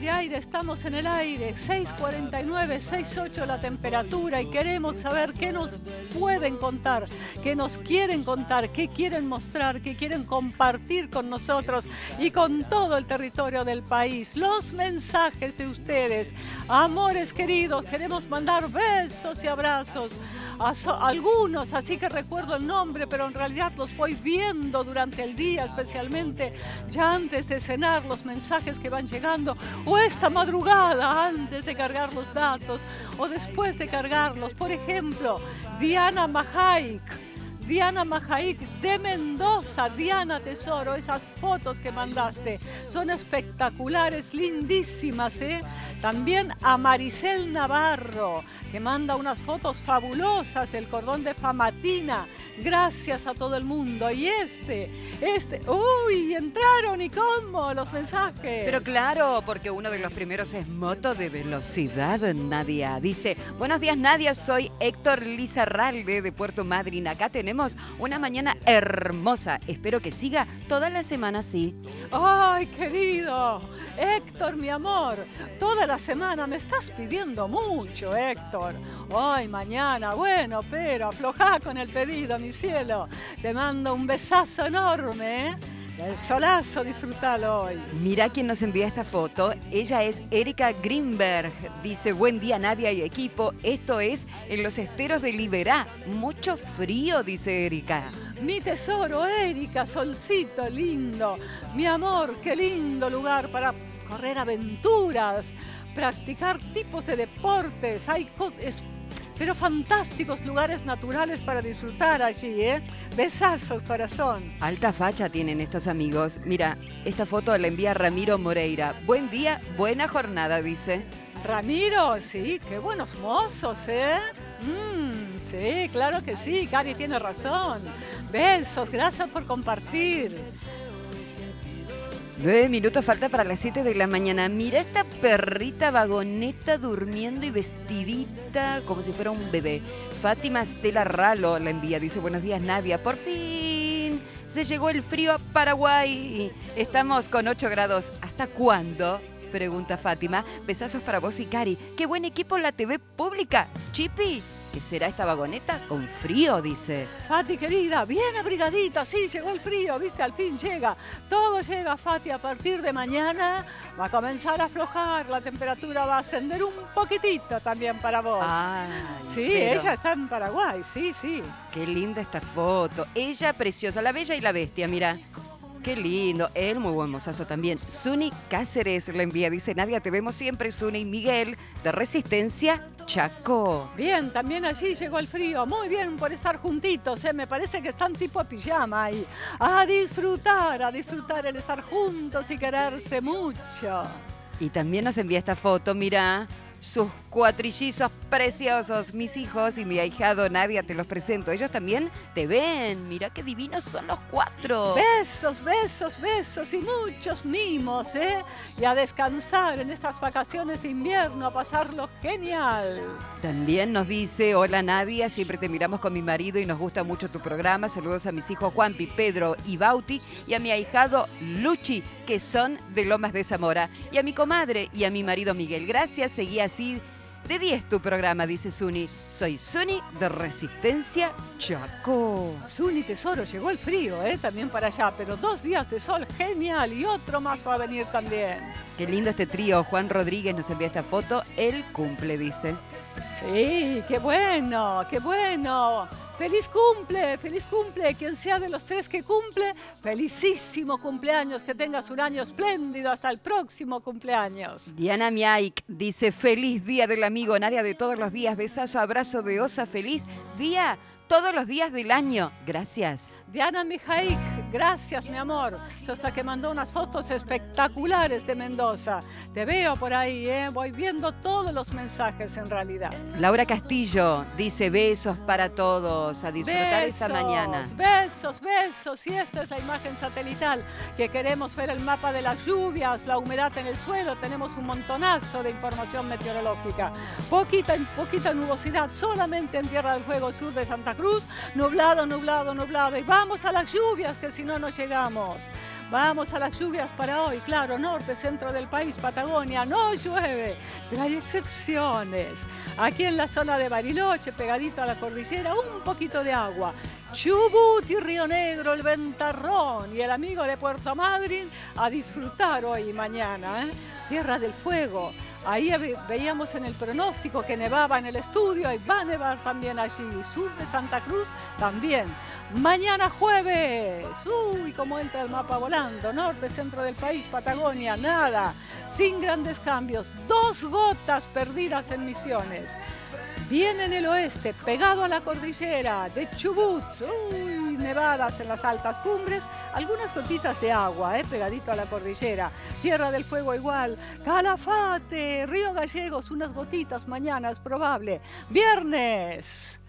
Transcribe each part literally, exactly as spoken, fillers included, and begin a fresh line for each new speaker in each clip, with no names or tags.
aire, aire, estamos en el aire. seis cuarenta y nueve, seis ocho la temperatura y queremos saber qué nos pueden contar, qué nos quieren contar, qué quieren mostrar, qué quieren compartir con nosotros y con todo el territorio del país. Los mensajes de ustedes, amores queridos, queremos mandar besos y abrazos a so algunos, así que recuerdo el nombre, pero en realidad los voy viendo durante el día, especialmente ya antes de cenar, los mensajes que van llegando, o esta madrugada antes de cargar los datos, o después de cargarlos. Por ejemplo, Diana Majaik, Diana Majaik de Mendoza. Diana, tesoro, esas fotos que mandaste son espectaculares, lindísimas, ¿eh? También a Maricel Navarro, que manda unas fotos fabulosas del cordón de Famatina. Gracias a todo el mundo. Y este, este, uy, entraron y cómo los mensajes.
Pero claro, porque uno de los primeros es moto de velocidad, Nadia. Dice, buenos días, Nadia, soy Héctor Lizarralde de Puerto Madryn. Acá tenemos una mañana hermosa. Espero que siga toda la semana así.
Ay, querido Héctor, mi amor, toda la semana me estás pidiendo mucho, Héctor. Hoy, mañana, bueno, pero aflojá con el pedido, mi cielo. Te mando un besazo enorme, ¿eh? El solazo, disfrútalo hoy.
Mira quién nos envía esta foto. Ella es Erika Greenberg. Dice, buen día, Nadia y equipo. Esto es en los esteros de Liberá. Mucho frío, dice Erika.
Mi tesoro, Erika, solcito lindo. Mi amor, qué lindo lugar para correr aventuras, practicar tipos de deportes. Hay es, pero fantásticos lugares naturales para disfrutar allí, ¿eh? Besazos, corazón.
Alta facha tienen estos amigos. Mira, esta foto la envía Ramiro Moreira. Buen día, buena jornada, dice.
Ramiro, sí, qué buenos mozos, ¿eh? Mm, sí, claro que sí, Cari tiene razón. Besos, gracias por compartir.
Nueve minutos falta para las siete de la mañana. Mira esta perrita vagoneta durmiendo y vestidita como si fuera un bebé. Fátima Estela Ralo la envía. Dice, buenos días, Nadia. Por fin se llegó el frío a Paraguay. Estamos con ocho grados. ¿Hasta cuándo? Pregunta Fátima. Besazos para vos y Cari. Qué buen equipo la T V pública. Chipi, ¿qué será esta vagoneta? Con frío, dice.
Fati, querida, bien abrigadita, sí, llegó el frío, viste, al fin llega. Todo llega, Fati, a partir de mañana va a comenzar a aflojar, la temperatura va a ascender un poquitito también para vos.
Ay,
sí,
pero...
ella está en Paraguay, sí, sí.
Qué linda esta foto. Ella preciosa, la bella y la bestia, mira. Qué lindo. Él, muy buen mozazo también. Suni Cáceres le envía. Dice, Nadia, te vemos siempre. Suni Miguel, de Resistencia Chaco.
Bien, también allí llegó el frío. Muy bien por estar juntitos, ¿eh? Me parece que están tipo pijama ahí. A disfrutar, a disfrutar el estar juntos y quererse mucho.
Y también nos envía esta foto, mira, sus cuatrillizos preciosos, mis hijos y mi ahijado Nadia, te los presento. Ellos también te ven, mira qué divinos son los cuatro.
Besos, besos, besos y muchos mimos, ¿eh? Y a descansar en estas vacaciones de invierno, a pasarlo genial.
También nos dice, hola Nadia, siempre te miramos con mi marido y nos gusta mucho tu programa. Saludos a mis hijos Juanpi, Pedro y Bauti y a mi ahijado Luchi, que son de Lomas de Zamora. Y a mi comadre y a mi marido Miguel. Gracias, seguí así. De diez tu programa, dice Suni. Soy Suni de Resistencia Chaco.
Suni, tesoro, llegó el frío, ¿eh? También para allá, pero dos días de sol, genial, y otro más va a venir también.
Qué lindo este trío. Juan Rodríguez nos envía esta foto. Él cumple, dice.
Sí, qué bueno, qué bueno. ¡Feliz cumple! ¡Feliz cumple! Quien sea de los tres que cumple, felicísimo cumpleaños, que tengas un año espléndido hasta el próximo cumpleaños.
Diana Miaik dice, feliz día del amigo, Nadia de todos los días, besazo, abrazo de osa, feliz día todos los días del año. Gracias.
Diana Mijaik, gracias, mi amor. Sos la que mandó unas fotos espectaculares de Mendoza. Te veo por ahí, ¿eh? Voy viendo todos los mensajes en realidad.
Laura Castillo dice, besos para todos, a disfrutar
besos,
esa mañana.
Besos, besos. Y esta es la imagen satelital, que queremos ver el mapa de las lluvias, la humedad en el suelo. Tenemos un montonazo de información meteorológica. Poquita, poquita nubosidad, solamente en Tierra del Fuego, sur de Santa Cruz, nublado, nublado, nublado. Y vamos a las lluvias, que si no, no llegamos. Vamos a las lluvias para hoy, claro, norte, centro del país, Patagonia, no llueve, pero hay excepciones. Aquí en la zona de Bariloche, pegadito a la cordillera, un poquito de agua. Chubut y Río Negro, el ventarrón y el amigo de Puerto Madryn a disfrutar hoy y mañana, ¿eh? Tierra del Fuego. Ahí veíamos en el pronóstico que nevaba en el estudio y va a nevar también allí. Sur de Santa Cruz también. Mañana jueves, uy, cómo entra el mapa volando, norte, centro del país, Patagonia, nada, sin grandes cambios, dos gotas perdidas en Misiones. Viene en el oeste, pegado a la cordillera de Chubut, uy, nevadas en las altas cumbres, algunas gotitas de agua, eh, pegadito a la cordillera. Tierra del Fuego igual, Calafate, Río Gallegos, unas gotitas mañana es probable. Viernes.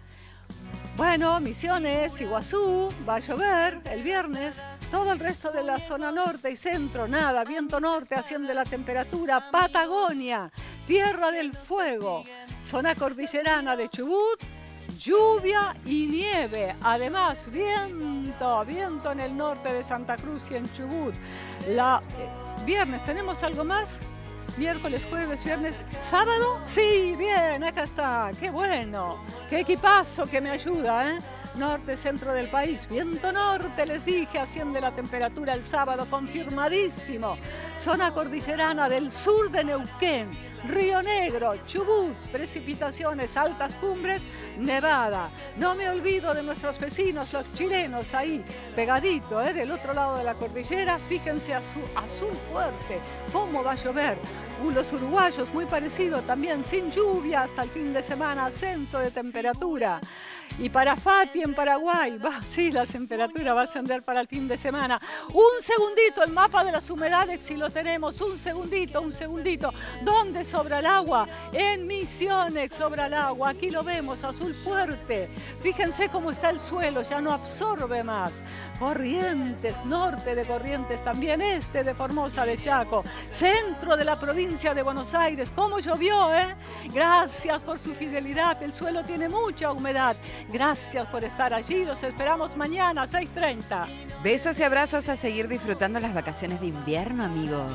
Bueno, Misiones, Iguazú, va a llover el viernes. Todo el resto de la zona norte y centro, nada, viento norte, asciende la temperatura. Patagonia, Tierra del Fuego, zona cordillerana de Chubut, lluvia y nieve. Además, viento, viento en el norte de Santa Cruz y en Chubut. La, eh, viernes, ¿tenemos algo más? Miércoles, jueves, viernes, sábado. Sí, bien, acá está. Qué bueno. Qué equipazo que me ayuda, ¿eh? Norte, centro del país. Viento norte, les dije, asciende la temperatura el sábado, confirmadísimo. Zona cordillerana del sur de Neuquén, Río Negro, Chubut, precipitaciones, altas cumbres, nevada. No me olvido de nuestros vecinos, los chilenos, ahí, pegadito, ¿eh? Del otro lado de la cordillera. Fíjense, azul, azul fuerte. ¿Cómo va a llover? Uh, los uruguayos, muy parecido, también sin lluvia hasta el fin de semana, ascenso de temperatura. Y para Fati en Paraguay, va, sí, la temperatura va a ascender para el fin de semana. Un segundito, el mapa de las humedades, si lo tenemos, un segundito, un segundito. ¿Dónde sobra el agua? En Misiones sobra el agua, aquí lo vemos, azul fuerte. Fíjense cómo está el suelo, ya no absorbe más. Corrientes, norte de Corrientes también, este de Formosa de Chaco, centro de la provincia de Buenos Aires. ¿Cómo llovió, eh? Gracias por su fidelidad, el suelo tiene mucha humedad. Gracias por estar allí, los esperamos mañana a seis treinta.
Besos y abrazos, a seguir disfrutando las vacaciones de invierno, amigos.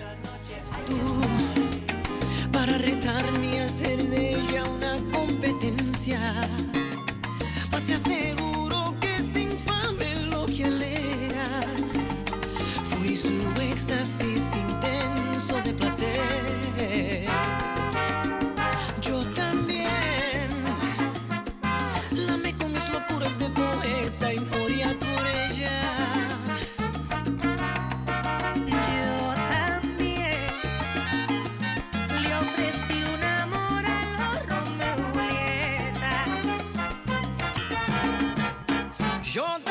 Tú, para retarme a hacer de ella una competencia, más te aseguro que es infame lo que alegas. Fui su éxtasis intenso de placer. Yo también de poeta y moría por ella. Yo también le ofrecí un amor a los Romeo y Julieta. Yo